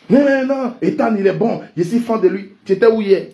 Non, non, Ethan, il est bon. Je suis fan de lui. Tu étais où hier?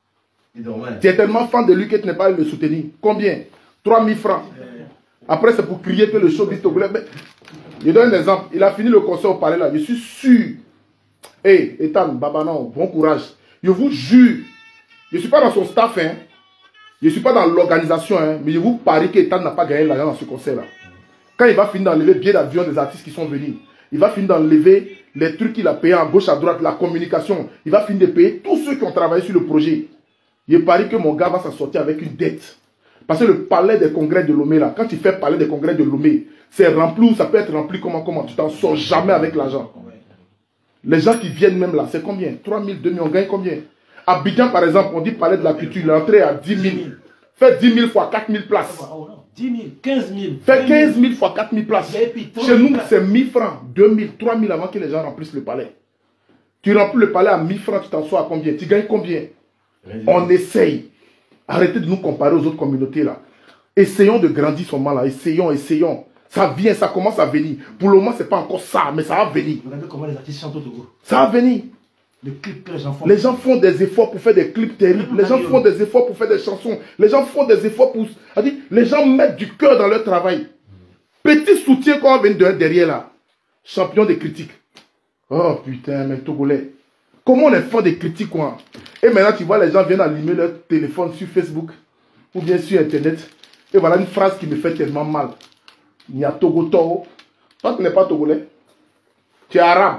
Tu es tellement fan de lui que tu n'es pas allé le soutenir. Combien? 3000 francs. Après, c'est pour crier que le showbiz togolais. Je donne un exemple. Il a fini le concert au palais là. Je suis sûr. Hey, Ethan, Babanon, bon courage. Je vous jure. Je ne suis pas dans son staff. Hein. Je ne suis pas dans l'organisation. Hein, mais je vous parie qu'Ethan n'a pas gagné l'argent dans ce concert là. Quand il va finir d'enlever le billet d'avion des artistes qui sont venus, il va finir d'enlever les trucs qu'il a payés à gauche, à droite, la communication. Il va finir de payer tous ceux qui ont travaillé sur le projet. Je parie que mon gars va s'en sortir avec une dette. Parce que le palais des congrès de Lomé, là, quand tu fais palais des congrès de Lomé, c'est rempli ou ça peut être rempli comment tu t'en sors jamais avec l'argent. Les gens qui viennent même là, c'est combien? 3000, 2000, on gagne combien? À Abidjan, par exemple, on dit palais de la culture, l'entrée à 10 000. Faites 10 000 fois 4 000 places. 10 000, 15 000. Faites 15 000 fois 4 000 places. Chez nous, c'est 1000 francs, 2000, 3000 avant que les gens remplissent le palais. Tu remplis le palais à 1000 francs, tu t'en sors à combien? Tu gagnes combien? On essaye. Arrêtez de nous comparer aux autres communautés là. Essayons de grandir ce moment là. Essayons. Ça vient, ça commence à venir. Pour le moment, c'est pas encore ça, mais ça va venir. Regardez comment les artistes chantent au Togo. Ça va venir. Les clips que les gens font. Les gens font des efforts pour faire des clips terribles. Les gens font des efforts pour faire des chansons. Les gens font des efforts pour... Les gens mettent du cœur dans leur travail. Petit soutien qu'on va venir derrière là. Champion des critiques. Oh putain, mais Togolais. Comment on est fort des critiques quoi? Et maintenant tu vois les gens viennent allumer leur téléphone sur Facebook ou bien sur internet. Et voilà une phrase qui me fait tellement mal. Il y a Togo Toro. Toi tu n'es pas Togolais. Tu es arabe.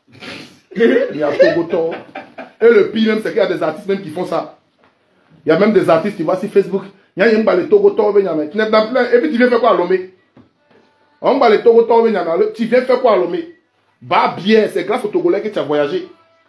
Il y a Togo Toro. Et le pire même c'est qu'il y a des artistes même qui font ça. Il y a même des artistes qui voient sur Facebook. Il y a un Togo Toro. Et puis tu viens faire quoi à Lomé? On va les Togo Toro. Tu viens faire quoi à Lomé? Bah bien, c'est grâce au Togolais que tu as voyagé.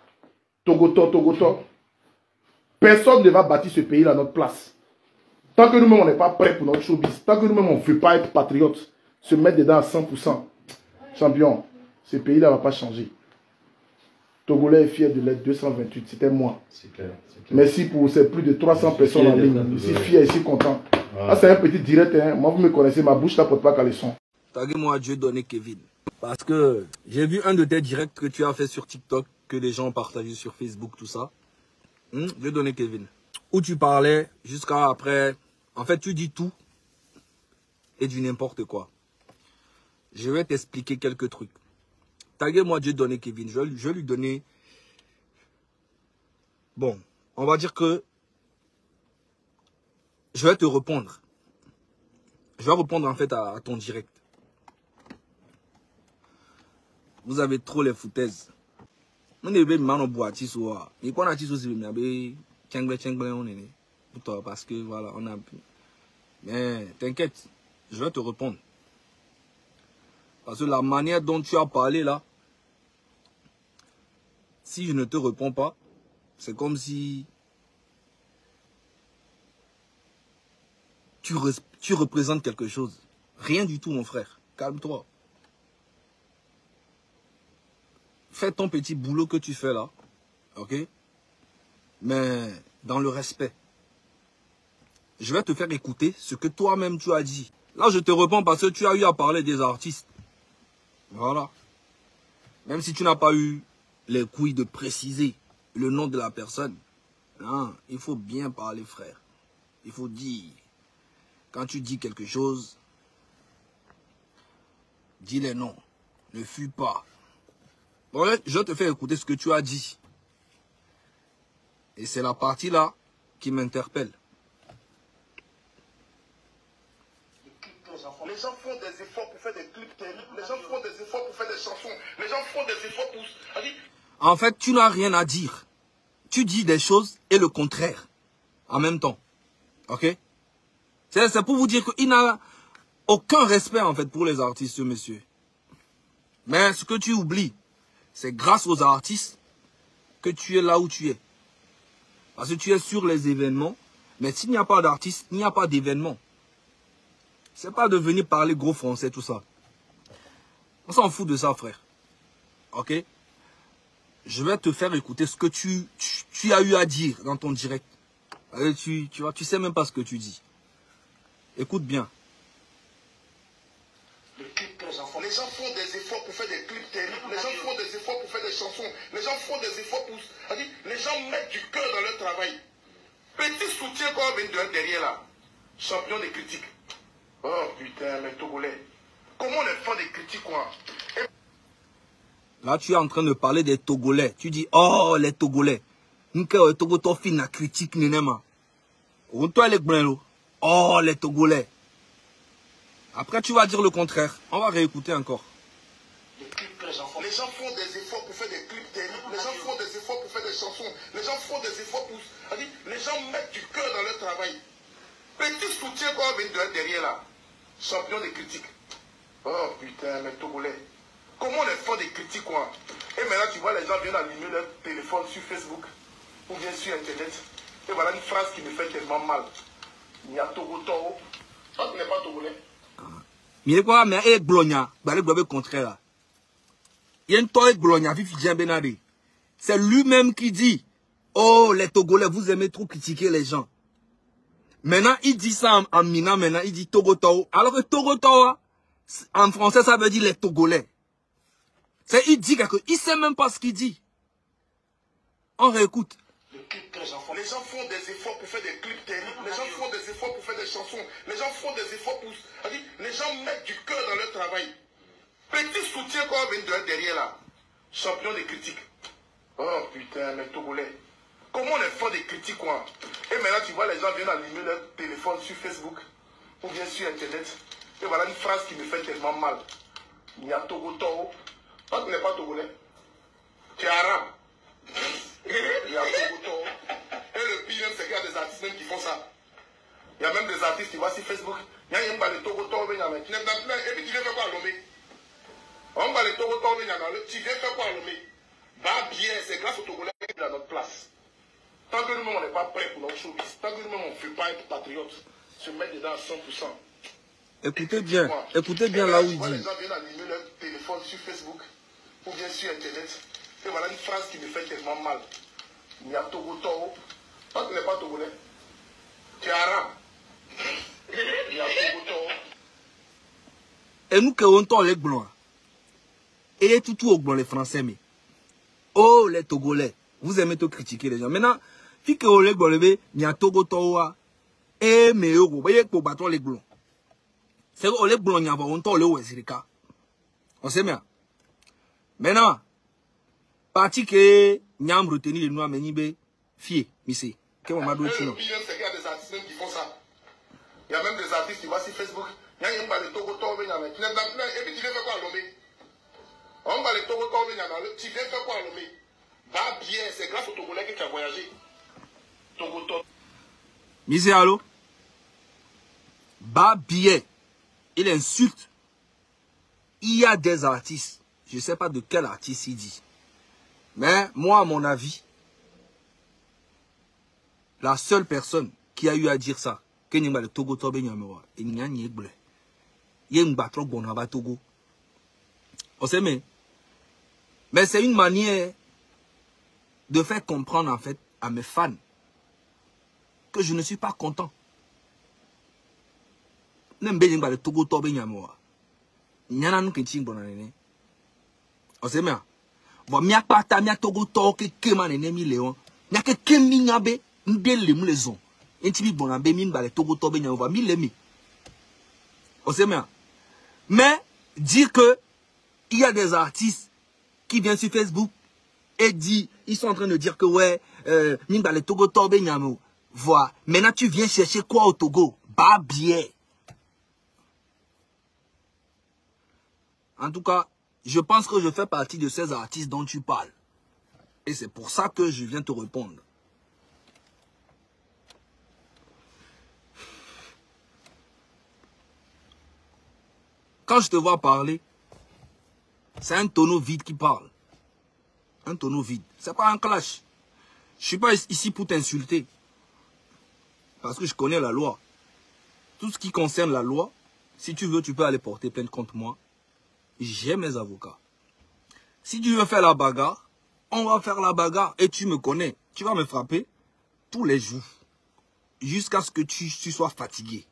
Togoto. Personne ne va bâtir ce pays à notre place. Tant que nous-mêmes on n'est pas prêts pour notre showbiz, tant que nous-mêmes on ne veut pas être patriote, se mettre dedans à 100%, champion, ce pays-là ne va pas changer. Togolais est fier de l'être 228, c'était moi. C'est clair. Merci pour ces plus de 300 personnes en ligne. Je suis fier, je suis content. Ah, c'est un petit direct, hein. Moi vous me connaissez, ma bouche ne porte pas caleçon. Taguez-moi Dieu donné Kevin. Parce que j'ai vu un de tes directs que tu as fait sur TikTok, que les gens ont partagé sur Facebook, tout ça. Dieu donné Kevin. Où tu parlais jusqu'à après. En fait, tu dis tout et du n'importe quoi. Je vais t'expliquer quelques trucs. Taguez-moi Dieu donné Kevin. Je vais lui donner... Bon, on va dire que... Je vais te répondre. Je vais répondre en fait à ton direct. Vous avez trop les foutaises. Parce que voilà, on a... Mais t'inquiète, je vais te répondre. Parce que la manière dont tu as parlé là, si je ne te réponds pas, c'est comme si tu représentes quelque chose. Rien du tout, mon frère. Calme-toi. Fais ton petit boulot que tu fais là, ok? Mais dans le respect. Je vais te faire écouter ce que toi-même tu as dit. Là, je te réponds parce que tu as eu à parler des artistes. Voilà. Même si tu n'as pas eu les couilles de préciser le nom de la personne. Non, il faut bien parler, frère. Il faut dire. Quand tu dis quelque chose, dis les noms. Ne fuis pas. Bon, je te fais écouter ce que tu as dit. Et c'est la partie là qui m'interpelle. Les gens font des efforts pour faire des clips terribles. Les gens font des efforts pour faire des chansons. Les gens font des efforts pour... En fait, tu n'as rien à dire. Tu dis des choses et le contraire. En même temps. Ok? C'est pour vous dire qu'il n'a aucun respect en fait pour les artistes, ce monsieur. Mais ce que tu oublies, c'est grâce aux artistes que tu es là où tu es. Parce que tu es sur les événements. Mais s'il n'y a pas d'artistes, il n'y a pas d'événement. C'est pas de venir parler gros français, tout ça. On s'en fout de ça, frère. Ok? Je vais te faire écouter ce que tu as eu à dire dans ton direct. Tu vois, tu sais même pas ce que tu dis. Écoute bien. Les gens font des efforts pour faire des clips terribles. Les gens font des efforts pour faire des chansons. Les gens font des efforts pour... Les gens mettent du cœur dans leur travail. Petit soutien qu'on va venir derrière là. Champion des critiques. Oh putain, mais Togolais. Comment les fans des critiques quoi? Là, tu es en train de parler des Togolais. Tu dis, oh, les Togolais. Nous, Togo, toi, fin la critique, nénéma. Toi, les Grenlo. Oh, les Togolais. Après, tu vas dire le contraire. On va réécouter encore. Les gens font des efforts pour faire des clips terribles. Les gens font des efforts pour faire des chansons. Les gens font des efforts pour... Les gens mettent du cœur dans leur travail. Petit soutien qu'on va venir derrière là. Champion des critiques. Oh putain, mais Togolais. Comment les fans des critiques quoi? Et maintenant tu vois les gens viennent allumer leur téléphone sur Facebook ou bien sur internet. Et voilà une phrase qui me fait tellement mal. Il y a Togo Toro. Ça tu n'es pas Togolais. Mais quoi, mais il Blogna, le contraire là. Il y a une toile Blogna, Fifi Jean Benadé. C'est lui-même qui dit, oh les Togolais, vous aimez trop critiquer les gens. Maintenant, il dit ça en minant, maintenant, il dit Togo Toro. Alors que Togo Toro, en français, ça veut dire les Togolais. C'est, il dit quelque chose, il sait même pas ce qu'il dit. On réécoute. Les gens font des efforts pour faire des clips terribles. Les gens font des efforts pour faire des chansons. Les gens font des efforts pour... Les gens mettent du cœur dans leur travail. Petit soutien qu'on va venir derrière là. Champion des critiques. Oh putain, mais Togolais. Comment les fans des critiques quoi? Et maintenant tu vois les gens viennent allumer leur téléphone sur Facebook ou bien sur internet. Et voilà une phrase qui me fait tellement mal. Il y a Togo Toro. Toi tu n'es pas Togolais. Tu es arabe. Il y a Togo Toro. Et le pire même c'est qu'il y a des artistes même qui font ça. Il y a même des artistes qui voient sur Facebook. Il y a un de Togo Toro. Et puis tu viens faire quoi à Lomé? On va le Togo Toro. Tu viens faire quoi à Lomé? Bah bien, c'est grâce au Togolais qui est à notre place. Tant que nous-mêmes on n'est pas prêts pour notre showbiz, tant que nous-mêmes on ne fait pas être patriote, se mettre dedans à 100%. Écoutez bien là où il dit. Les gens viennent allumer leur téléphone sur Facebook ou bien sur internet. Et voilà une phrase qui me fait tellement mal. Il y a Togo Toro. Toi tu n'es pas Togolais. Tu es arabe. Il y a Togo Toro. Et nous qui avons les blancs. Et tout au blanc les Français mais. Oh les Togolais. Vous aimez tout critiquer les gens. Maintenant, si que les blancs il y a Togo Toro. Et mais vous voyez pour battre les blancs. C'est que les blancs il y a on t'en le Wesirika. On sait bien. Maintenant, parti que nous avons retenu les noirs, mais nous avons fié, monsieur. Qu'est-ce qu'on m'a dit? Le pire, c'est qu'il y a des artistes même qui font ça. Il y a même des artistes qui voient sur Facebook. Il y a un de Togo Toro, et puis tu viens faire quoi à Lomé? On va le Togo Toro, tu viens faire quoi à Lomé? Bah bien, c'est grâce au Togolais que tu as voyagé. Togo Toro. Monsieur, allô? Bah bien. Il insulte. Il y a des artistes. Je ne sais pas de quel artiste il dit. Mais moi, à mon avis, la seule personne qui a eu à dire ça, que n'y a pas de Togo Tobe Nyamewa, et n'y a ni bleu. Il y a une battre bon à Togo. On sait mais c'est une manière de faire comprendre en fait à mes fans que je ne suis pas content. N'aime pas de Togo Tobe Nyamewa. N'y a pas de bon à l'année. On sait bien. Bon, mia pata mia Togo Togo ke man enemi Léon. Mia ke kemi ngabe ndele mu les on. Entibi bon abe mi mbale Togo Togo nya va mi lemi. On sait bien. Mais dire que il y a des artistes qui viennent sur Facebook et dit ils sont en train de dire que ouais mi mbale Togo Togo nya mo. Voilà. Maintenant tu viens chercher quoi au Togo? Bah bien. En tout cas, je pense que je fais partie de ces artistes dont tu parles. Et c'est pour ça que je viens te répondre. Quand je te vois parler, c'est un tonneau vide qui parle. Un tonneau vide. C'est pas un clash. Je suis pas ici pour t'insulter. Parce que je connais la loi. Tout ce qui concerne la loi, si tu veux, tu peux aller porter plainte contre moi. J'ai mes avocats. Si tu veux faire la bagarre, on va faire la bagarre. Et tu me connais. Tu vas me frapper tous les jours. Jusqu'à ce que tu sois fatigué.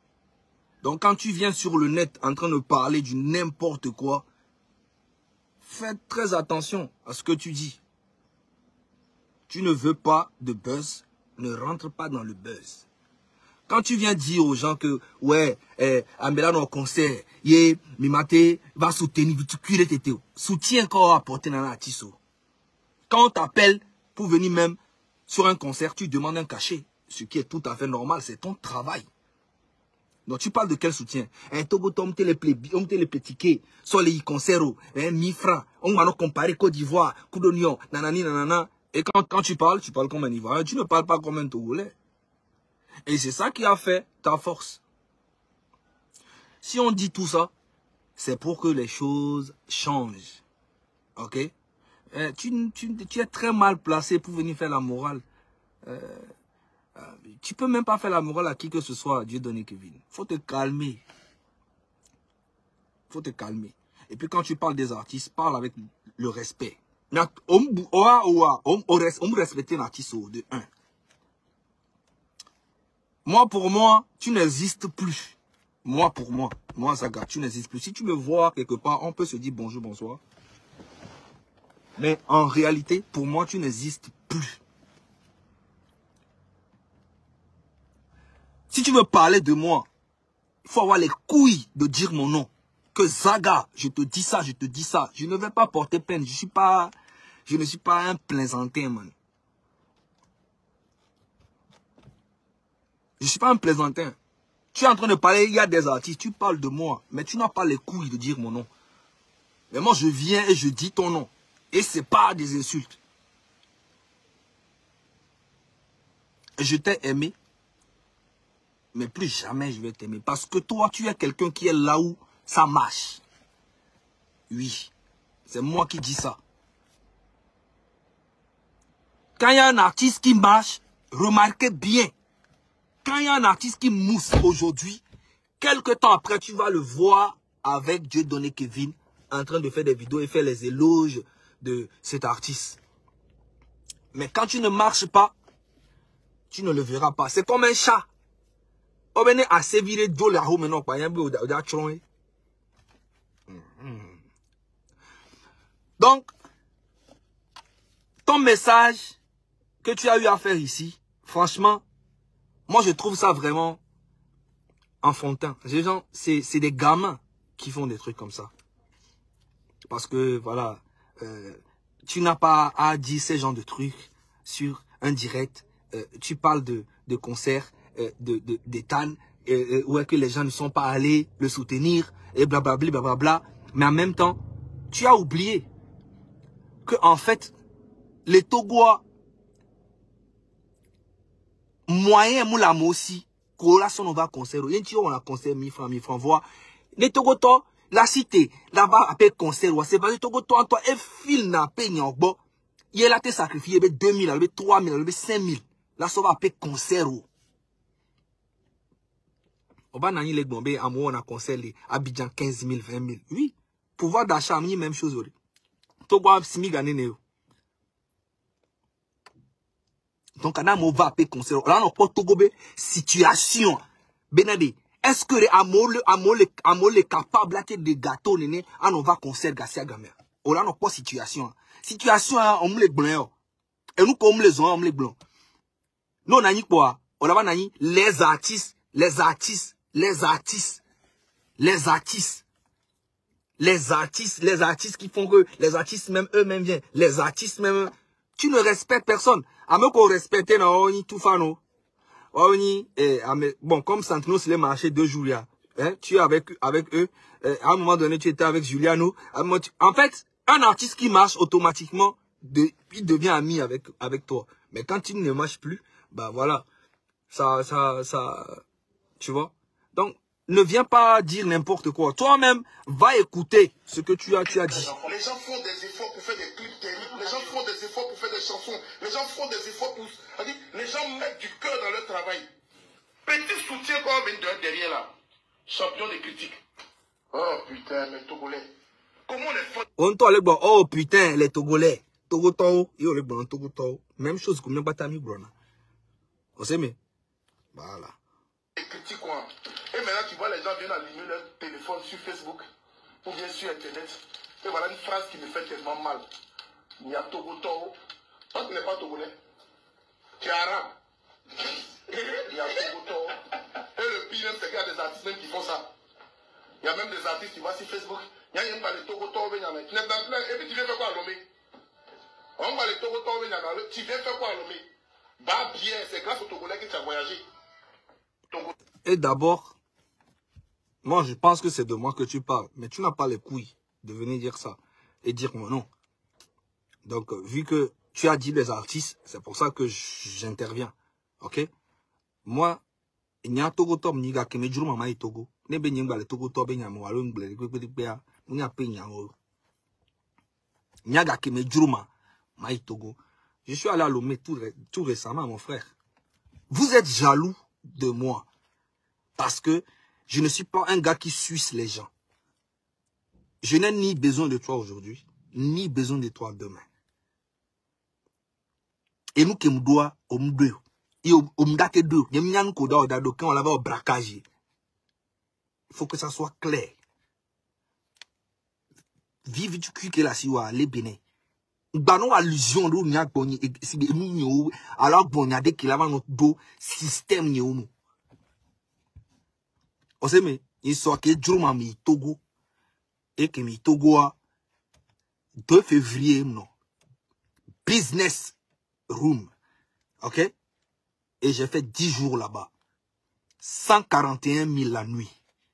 Donc quand tu viens sur le net en train de parler du n'importe quoi, fais très attention à ce que tu dis. Tu ne veux pas de buzz, ne rentre pas dans le buzz. Quand tu viens dire aux gens que, ouais, Amela dans le concert, Mimate va soutenir, tu cuires tes soutiens encore apporter dans la tisso. Quand on t'appelle pour venir même sur un concert, tu demandes un cachet, ce qui est tout à fait normal, c'est ton travail. Donc tu parles de quel soutien? Togo, on te les petits quais, sur les concerts, 1000 francs, on va nous comparer Côte d'Ivoire, coup d'oignon, nanani, nanana. Et quand tu parles comme un Ivoirien, tu ne parles pas comme un Togolais. Et c'est ça qui a fait ta force. Si on dit tout ça, c'est pour que les choses changent. Ok? Tu es très mal placé pour venir faire la morale. Tu peux même pas faire la morale à qui que ce soit, Dieu donné Kevin. Faut te calmer. Faut te calmer. Et puis quand tu parles des artistes, parle avec le respect. On me respecte l'artiste de 1. Moi, pour moi, tu n'existes plus. Moi, Zaga, tu n'existes plus. Si tu me vois quelque part, on peut se dire bonjour, bonsoir. Mais en réalité, pour moi, tu n'existes plus. Si tu veux parler de moi, il faut avoir les couilles de dire mon nom. Que Zaga, je te dis ça, je te dis ça. Je ne vais pas porter peine. Je ne suis pas un plaisantin, man. Je ne suis pas un plaisantin. Tu es en train de parler, il y a des artistes, tu parles de moi, mais tu n'as pas les couilles de dire mon nom. Mais moi, je viens et je dis ton nom. Et ce n'est pas des insultes. Je t'ai aimé, mais plus jamais je vais t'aimer. Parce que toi, tu es quelqu'un qui est là où ça marche. Oui, c'est moi qui dis ça. Quand il y a un artiste qui marche, remarquez bien. Quand il y a un artiste qui mousse aujourd'hui, quelques temps après, tu vas le voir avec Dieu donné Kevin en train de faire des vidéos et faire les éloges de cet artiste. Mais quand tu ne marches pas, tu ne le verras pas. C'est comme un chat. Donc, ton message que tu as eu à faire ici, franchement, moi je trouve ça vraiment enfantin. C'est des gamins qui font des trucs comme ça. Parce que, voilà, tu n'as pas à dire ce genre de trucs sur un direct. Tu parles de concerts, d'Ethan, où est que les gens ne sont pas allés le soutenir, et blablabla, blablabla. Mais en même temps, tu as oublié que, en fait, les Togois, moyen moula aussi, qu'on son on va concert, on a concert 1000 francs, voir. Les Togotos, la cité, là-bas, après concert, c'est pas les Togotos, toi, et fil n'a pas bon. Il a été sacrifié, 2000, 3000, 5000. Là, ça va après concert. On va nani les bombés, à moi, on a concert, Abidjan 15 000, 20 000. Oui, pouvoir d'achat, même chose. Togo, simi gagné. Donc, on va appeler concert. Là, on n'a pas Togo, situation. Benade, est-ce que les capables de gâteau, on va concert, Gassia Gamer. On n'a pas situation. Situation, on me les blancs. Et nous, comme les gens, on me les blancs. Nous, on a dit quoi? On a dit les artistes qui font que les artistes même eux-mêmes viennent. Les artistes même, tu ne respectes personne. À me qu'on respecte, tout fano. Bon, comme Santino, c'est les marchés 2 jours, hein, tu es avec eux. À un moment donné, tu étais avec Juliano. En fait, un artiste qui marche automatiquement, il devient ami avec toi. Mais quand il ne marche plus, bah voilà, ça, tu vois. Donc, ne viens pas dire n'importe quoi. Toi-même, va écouter ce que tu as dit. Les gens font des efforts pour faire des clips terribles. Les gens font des efforts pour faire des chansons. Les gens font des efforts pour... Les gens mettent du cœur dans leur travail. Petit soutien qu'on vient de derrière là. Champion des critiques. Oh putain, les Togolais. Comment les font... On t'en bon. Oh putain, les Togolais. Togo, yo les bon Togo. Même chose que même Batami Brona. On sait mais. Voilà. Les critiques quoi. Et maintenant tu vois les gens viennent allumer leur téléphone sur Facebook ou bien sur Internet. Et voilà une phrase qui me fait tellement mal. Il y a Togo Toro. Toi, tu n'es pas togolais. Tu es arabe. Il y a Togo Toro. Et le pire, c'est qu'il y a des artistes même qui font ça. Il y a même des artistes qui voient sur Facebook. Il y a un Togo Toro. Tu n'es dans plein. Et puis tu viens faire quoi à Lomé? On va les Togo Toro. Tu viens faire quoi à Lomé? Bah bien, c'est grâce au Togolais que tu as voyagé. Et d'abord, moi je pense que c'est de moi que tu parles. Mais tu n'as pas les couilles de venir dire ça. Et dire mon nom. Donc, vu que tu as dit les artistes, c'est pour ça que j'interviens. Ok? Moi, il y a un Togo Top, il y a un Togo Top, il y a un Togo Top, il y a un Togo Top, il y a un Togo Top, il y a un Togo Top. Je suis allé à Lomé tout récemment, mon frère. Vous êtes jaloux de moi. Parce que je ne suis pas un gars qui suce les gens. Je n'ai ni besoin de toi aujourd'hui, ni besoin de toi demain. Et nous qui nous doit au mdou et au mdate deux il y a un koda au dado quand on l'avait au braquage. Il faut que ça soit clair. Vive du cul que la siwa les béné. Banon allusion do nya boni si nous alors bonya de qu'il avait notre dos système nyomu. On sait mais il soit que Juma mi Togo et que mi Togo a 2 février non. Business room. OK? Et j'ai fait 10 jours là-bas. 141 000 la nuit.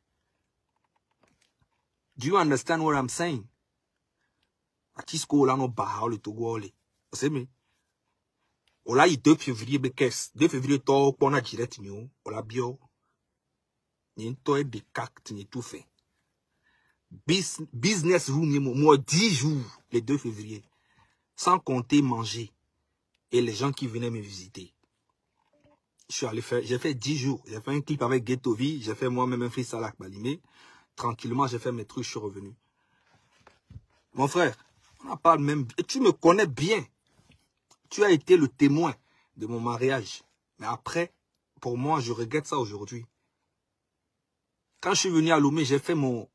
Do you understand what I'm saying? Atisco là no baha le Togo le. Vous savez? On l'a eu 2 février bekes. 2 février to on a direct nyo. On l'a bio. Ni to e de cacte ni tout fait. Business room moi 10 jours les 2 février. Sans compter manger. Et les gens qui venaient me visiter. Je suis allé faire, j'ai fait 10 jours. J'ai fait un clip avec Ghetto V. J'ai fait moi-même un freestyle avec Balimé. Tranquillement, j'ai fait mes trucs, je suis revenu. Mon frère, on en parle même. Et tu me connais bien. Tu as été le témoin de mon mariage. Mais après, pour moi, je regrette ça aujourd'hui. Quand je suis venu à Lomé, j'ai fait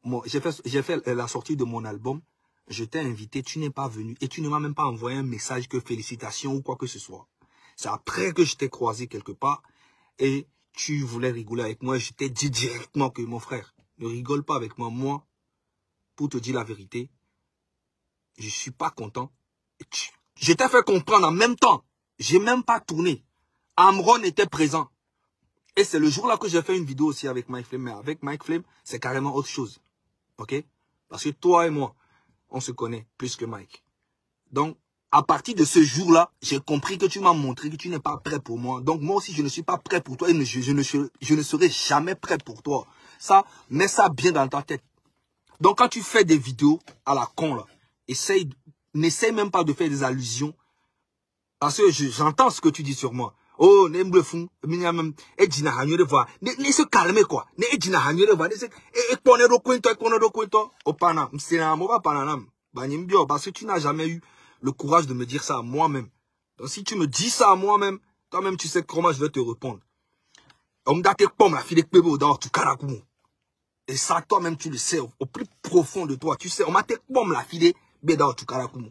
la sortie de mon album. Je t'ai invité, tu n'es pas venu et tu ne m'as même pas envoyé un message que félicitations ou quoi que ce soit. C'est après que je t'ai croisé quelque part et tu voulais rigoler avec moi. Je t'ai dit directement que mon frère, ne rigole pas avec moi. Moi, pour te dire la vérité, je suis pas content. Je t'ai fait comprendre en même temps. J'ai même pas tourné. Amron était présent. Et c'est le jour-là que j'ai fait une vidéo aussi avec Mike Flame. Mais avec Mike Flame, c'est carrément autre chose. Ok? Parce que toi et moi, on se connaît plus que Mike. Donc, à partir de ce jour-là, j'ai compris que tu m'as montré que tu n'es pas prêt pour moi. Donc, moi aussi, je ne suis pas prêt pour toi et je ne serai jamais prêt pour toi. Ça, mets ça bien dans ta tête. Donc, quand tu fais des vidéos à la con, là, n'essaye même pas de faire des allusions. Parce que j'entends ce que tu dis sur moi. Oh, ne me fou, et dina hanyo de voir. Ne se calmer quoi. Ne dina hanyo de voir. Ne se ekpone do kwento. Opana, msena mo ba pananam. Banimbio parce que tu n'as jamais eu le courage de me dire ça à moi-même. Donc si tu me dis ça à moi-même, toi-même tu sais comment je vais te répondre. On m'a dit que la fille de Pebo dans tout caracoumou. Et ça toi-même tu le sais au plus profond de toi, tu sais on m'a dit que la fille de Pebo dans tout caracoumou.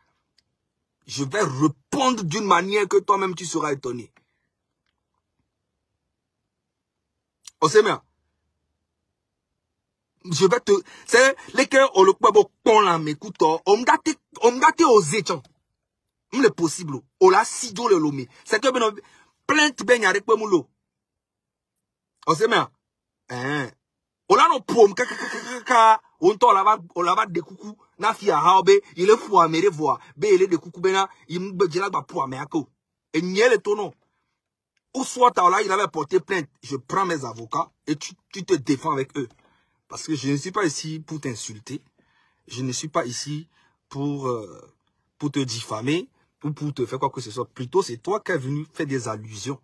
Je vais répondre d'une manière que toi-même tu seras étonné. On sait bien. Je vais te... C'est les cœurs, on le peut bon là, m'écoute, on m'a dit aux étions. Le possible. On l'a si le lomé. C'est que plein de baigne avec moi. On sait bien. On a nos prom, on l'a des coucou, na fi a haube, il est fou à me revoir, il est de coucou bena, il me dit là pour américain. Et niel est ton nom. Ou soit là, il avait porté plainte, je prends mes avocats et tu te défends avec eux. Parce que je ne suis pas ici pour t'insulter, je ne suis pas ici pour te diffamer, ou pour te faire quoi que ce soit. Plutôt, c'est toi qui es venu faire des allusions.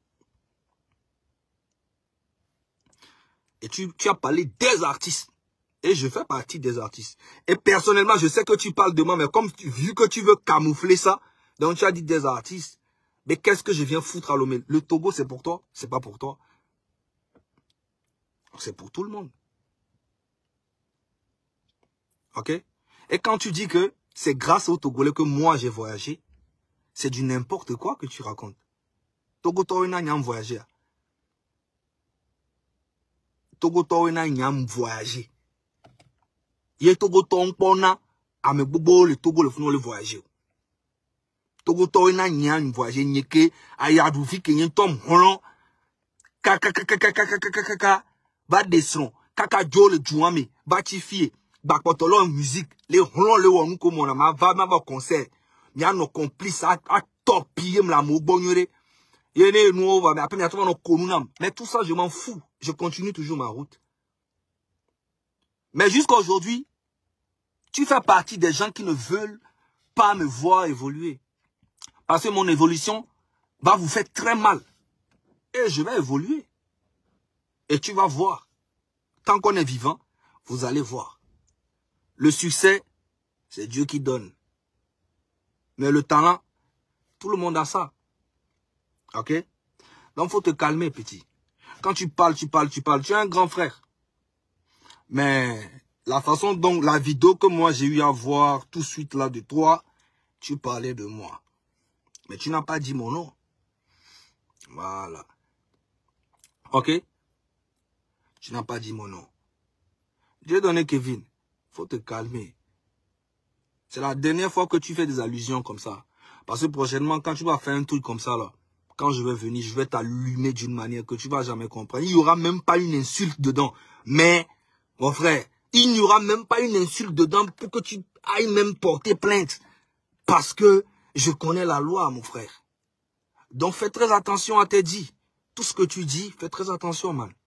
Et tu as parlé des artistes. Et je fais partie des artistes. Et personnellement, je sais que tu parles de moi, mais comme vu que tu veux camoufler ça, donc tu as dit des artistes. Mais qu'est-ce que je viens foutre à Lomé? Le Togo, c'est pour toi? C'est pas pour toi. C'est pour tout le monde. Ok? Et quand tu dis que c'est grâce aux Togolais que moi j'ai voyagé, c'est du n'importe quoi que tu racontes. Togo Torina n'y a voyagé. Togo Torina n'y a voyagé. Yé Togo Torina a me bobo le Togo le fnou le voyager. Togo Torina n'y a voyagé n'y que ayadoufi que n'y tom holon kaka va descendre kaka jo le jouame va tifier ba potolo musique les holon le wonu ko mona ma va concert n'y a nos complices à torpiller la mo bonyoré yene nous va mais après y a tout nos konunam mais tout ça je m'en fous, je continue toujours ma route. Mais jusqu'à aujourd'hui tu fais partie des gens qui ne veulent pas me voir évoluer. Parce que mon évolution va vous faire très mal. Et je vais évoluer. Et tu vas voir. Tant qu'on est vivant, vous allez voir. Le succès, c'est Dieu qui donne. Mais le talent, tout le monde a ça. Ok? Donc, il faut te calmer, petit. Quand tu parles. Tu es un grand frère. Mais la façon dont la vidéo que moi j'ai eu à voir tout de suite là de toi, tu parlais de moi. Mais tu n'as pas dit mon nom. Voilà. Ok? Tu n'as pas dit mon nom. Dieu donné Kevin. Faut te calmer. C'est la dernière fois que tu fais des allusions comme ça. Parce que prochainement, quand tu vas faire un truc comme ça là, quand je vais venir, je vais t'allumer d'une manière que tu vas jamais comprendre. Il n'y aura même pas une insulte dedans. Mais, mon frère, il n'y aura même pas une insulte dedans pour que tu ailles même porter plainte. Parce que je connais la loi, mon frère. Donc, fais très attention à tes dits. Tout ce que tu dis, fais très attention, man.